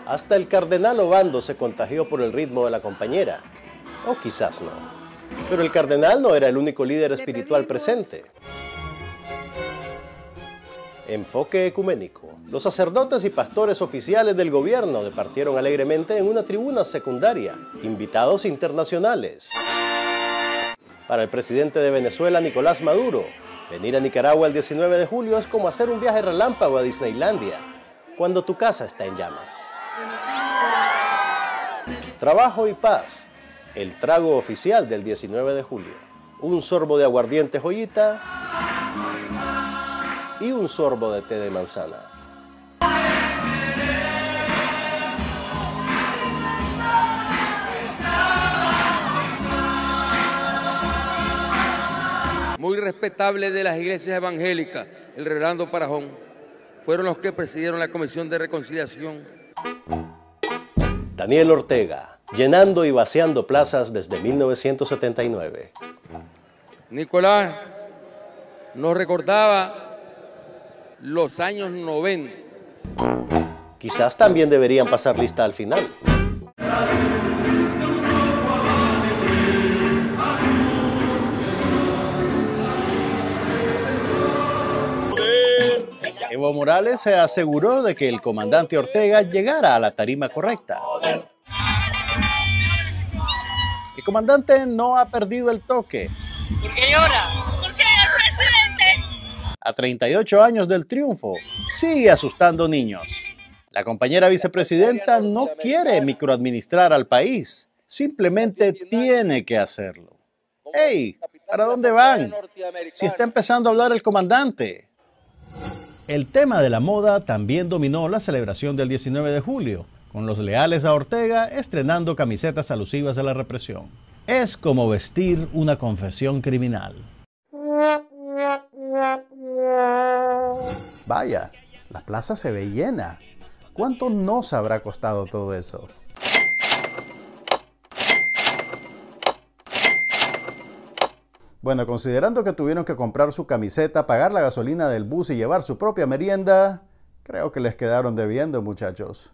Hasta el cardenal Obando se contagió por el ritmo de la compañera. O quizás no. Pero el cardenal no era el único líder espiritual presente. Enfoque ecuménico. Los sacerdotes y pastores oficiales del gobierno departieron alegremente en una tribuna secundaria. Invitados internacionales. Para el presidente de Venezuela, Nicolás Maduro, venir a Nicaragua el 19 de julio es como hacer un viaje relámpago a Disneylandia, cuando tu casa está en llamas. Trabajo y paz. El trago oficial del 19 de julio. Un sorbo de aguardiente Joyita y un sorbo de té de manzana. Muy respetable de las iglesias evangélicas, el reverendo Parajón, fueron los que presidieron la Comisión de Reconciliación. Daniel Ortega, llenando y vaciando plazas desde 1979. Nicolás nos recordaba los años 90. Quizás también deberían pasar lista al final. Evo Morales se aseguró de que el comandante Ortega llegara a la tarima correcta. El comandante no ha perdido el toque. ¿Por qué llora? Porque el presidente. A 38 años del triunfo, sigue asustando niños. La compañera vicepresidenta no quiere microadministrar al país, simplemente tiene que hacerlo. ¡Ey! ¿Para dónde van? Si está empezando a hablar el comandante. El tema de la moda también dominó la celebración del 19 de julio, con los leales a Ortega estrenando camisetas alusivas a la represión. Es como vestir una confesión criminal. Vaya, la plaza se ve llena. ¿Cuánto nos habrá costado todo eso? Bueno, considerando que tuvieron que comprar su camiseta, pagar la gasolina del bus y llevar su propia merienda, creo que les quedaron debiendo, muchachos.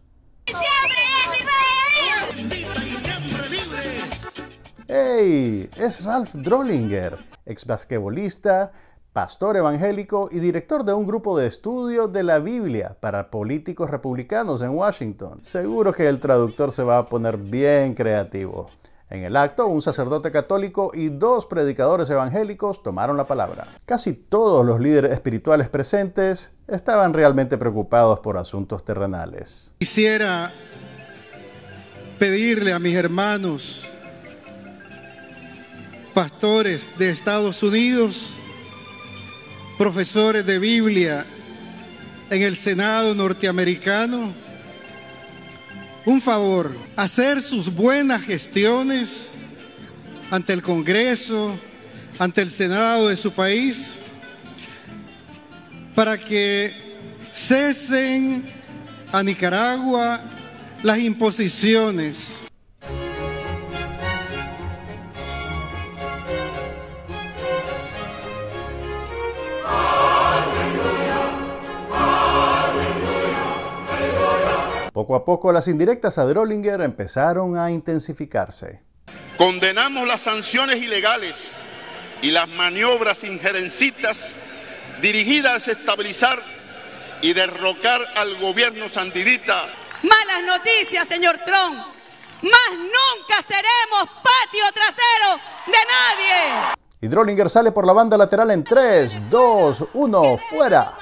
¡Hey! Es Ralph Drollinger, ex basquetbolista, pastor evangélico y director de un grupo de estudio de la Biblia para políticos republicanos en Washington. Seguro que el traductor se va a poner bien creativo. En el acto, un sacerdote católico y 2 predicadores evangélicos tomaron la palabra. Casi todos los líderes espirituales presentes estaban realmente preocupados por asuntos terrenales. Quisiera pedirle a mis hermanos pastores de Estados Unidos, profesores de Biblia en el Senado norteamericano, un favor, hacer sus buenas gestiones ante el Congreso, ante el Senado de su país, para que cesen a Nicaragua las imposiciones. Poco a poco las indirectas a Drollinger empezaron a intensificarse. Condenamos las sanciones ilegales y las maniobras injerencistas dirigidas a desestabilizar y derrocar al gobierno sandinista. Malas noticias, señor Trump. Más nunca seremos patio trasero de nadie. Y Drollinger sale por la banda lateral en 3, 2, 1, ¡fuera!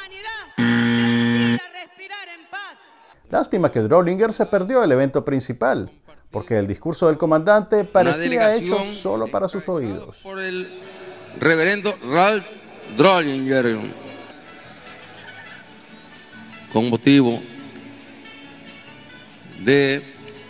Lástima que Drollinger se perdió el evento principal, porque el discurso del comandante parecía hecho solo para sus oídos. Por el reverendo Ralph Drollinger, con motivo de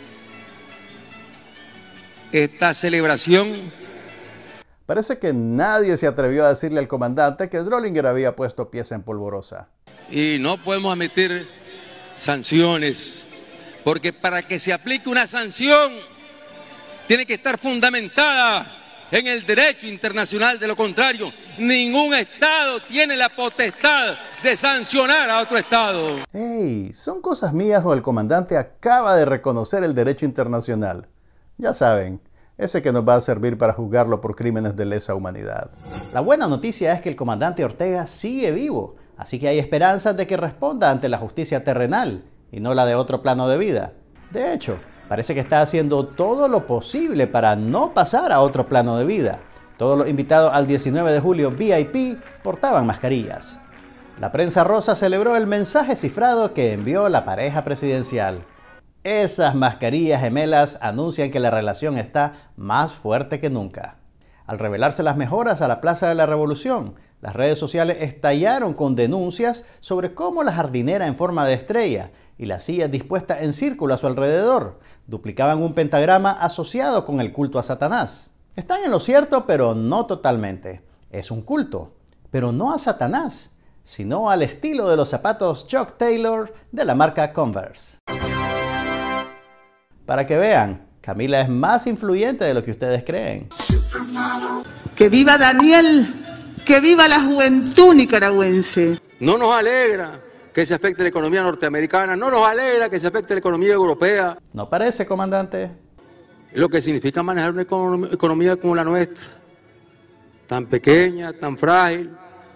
esta celebración. Parece que nadie se atrevió a decirle al comandante que Drollinger había puesto pies en polvorosa. Y no podemos admitir sanciones, porque para que se aplique una sanción tiene que estar fundamentada en el derecho internacional. De lo contrario, ningún Estado tiene la potestad de sancionar a otro Estado. ¡Ey! ¿Son cosas mías o el comandante acaba de reconocer el derecho internacional? Ya saben, ese que nos va a servir para juzgarlo por crímenes de lesa humanidad. La buena noticia es que el comandante Ortega sigue vivo, así que hay esperanzas de que responda ante la justicia terrenal y no la de otro plano de vida. De hecho, parece que está haciendo todo lo posible para no pasar a otro plano de vida. Todos los invitados al 19 de julio VIP portaban mascarillas. La prensa rosa celebró el mensaje cifrado que envió la pareja presidencial. Esas mascarillas gemelas anuncian que la relación está más fuerte que nunca. Al revelarse las mejoras a la Plaza de la Revolución, las redes sociales estallaron con denuncias sobre cómo la jardinera en forma de estrella y las sillas dispuestas en círculo a su alrededor duplicaban un pentagrama asociado con el culto a Satanás. Están en lo cierto, pero no totalmente. Es un culto, pero no a Satanás, sino al estilo de los zapatos Chuck Taylor de la marca Converse. Para que vean, Camila es más influyente de lo que ustedes creen. ¡Que viva Daniel! ¡Que viva la juventud nicaragüense! No nos alegra que se afecte la economía norteamericana, no nos alegra que se afecte la economía europea. ¿No parece, comandante? Lo que significa manejar una economía como la nuestra, tan pequeña, tan frágil,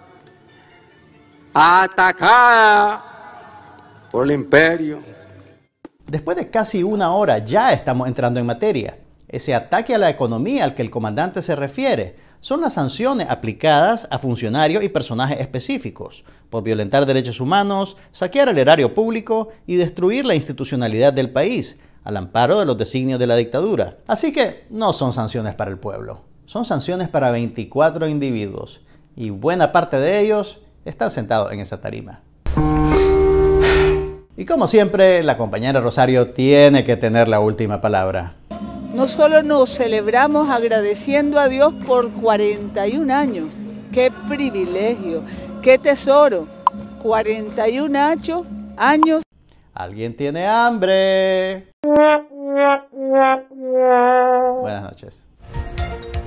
atacada por el imperio. Después de casi una hora ya estamos entrando en materia. Ese ataque a la economía al que el comandante se refiere son las sanciones aplicadas a funcionarios y personajes específicos por violentar derechos humanos, saquear el erario público y destruir la institucionalidad del país al amparo de los designios de la dictadura. Así que no son sanciones para el pueblo, son sanciones para 24 individuos y buena parte de ellos están sentados en esa tarima. Y como siempre, la compañera Rosario tiene que tener la última palabra. No solo nos celebramos agradeciendo a Dios por 41 años. ¡Qué privilegio! ¡Qué tesoro! 41 años. ¿Alguien tiene hambre? Buenas noches.